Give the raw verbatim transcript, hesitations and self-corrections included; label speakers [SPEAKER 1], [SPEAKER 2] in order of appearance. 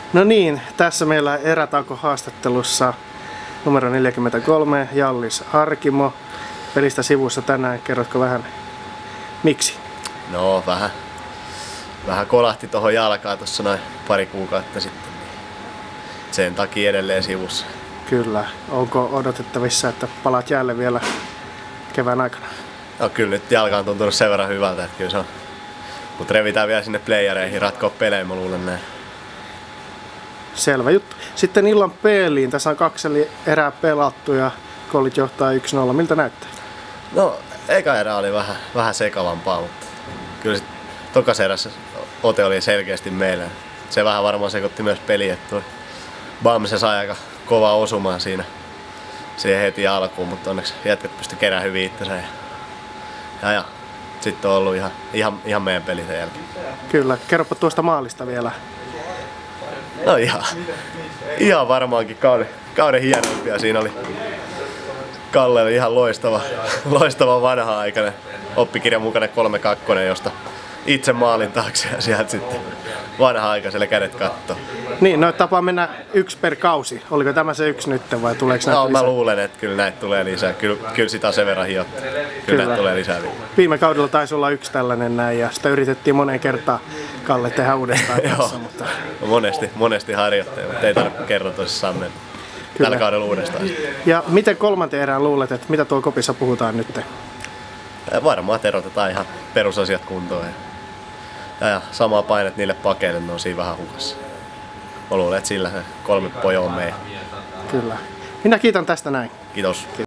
[SPEAKER 1] No niin, tässä meillä erätauko-haastattelussa numero neljäkymmentäkolme, Jallis Harkimo. Pelistä sivussa tänään, kerrotko vähän miksi?
[SPEAKER 2] No vähän, vähän kolahti tuohon jalkaan tuossa noin pari kuukautta sitten. Sen takia edelleen sivussa.
[SPEAKER 1] Kyllä. Onko odotettavissa, että palaat jälleen vielä kevään aikana?
[SPEAKER 2] No kyllä nyt jalka on tuntunut sen verran hyvältä, että kyllä se on. Mut revitään vielä sinne playereihin ratkoa pelejä, mä luulen näin.
[SPEAKER 1] Selvä juttu. Sitten illan peliin. Tässä on kaksi erää pelattu ja Kollit johtaa yksi nolla. Miltä näyttää?
[SPEAKER 2] No, eka erä oli vähän, vähän sekavampaa, mutta kyllä sit tokas erässä ote oli selkeästi meillä. Se vähän varmaan sekoitti myös peliä, että toi Bam se sai aika kovaa osumaan siinä siihen heti alkuun, mutta onneksi jätkät pystyi kerään hyvin itsensä. Ja, ja, ja. Sitten on ollut ihan, ihan, ihan meidän peli sen jälkeen.
[SPEAKER 1] Kyllä. Kerropa tuosta maalista vielä.
[SPEAKER 2] No ihan, ihan varmaankin kauden, kauden hienoimpia. Siinä oli Kalle oli ihan loistava, loistava vanha-aikainen oppikirjan mukainen kolme kaksi, josta itse maalin taakse ja sieltä sitten vanha-aikaiselle kädet kattoo.
[SPEAKER 1] Niin, no tapaa mennä yksi per kausi. Oliko tämä se yksi nyt vai tuleeko näitä
[SPEAKER 2] No,
[SPEAKER 1] lisää?
[SPEAKER 2] mä luulen, että kyllä näitä tulee lisää. Kyllä, kyllä sitä on sen verran hiottu. Kyllä, kyllä näitä tulee lisää.
[SPEAKER 1] Viime kaudella taisi olla yksi tällainen näin ja sitä yritettiin moneen kertaan Kalle tehdä uudestaan tässä, mutta
[SPEAKER 2] monesti, monesti harjoitteja, mutta ei tarvitse kerran tosissaan mennä. Tällä kaudella uudestaan.
[SPEAKER 1] Ja miten kolmanteen erään luulet, että mitä tuolla kopissa puhutaan nyt?
[SPEAKER 2] Varmaan erotetaan ihan perusasiat kuntoon. Ja, ja samaa painet niille pakeille, ne on siinä vähän hukassa. Mä luulen, että sillä se kolme pojo on meidän.
[SPEAKER 1] Kyllä. Minä kiitän tästä näin.
[SPEAKER 2] Kiitos.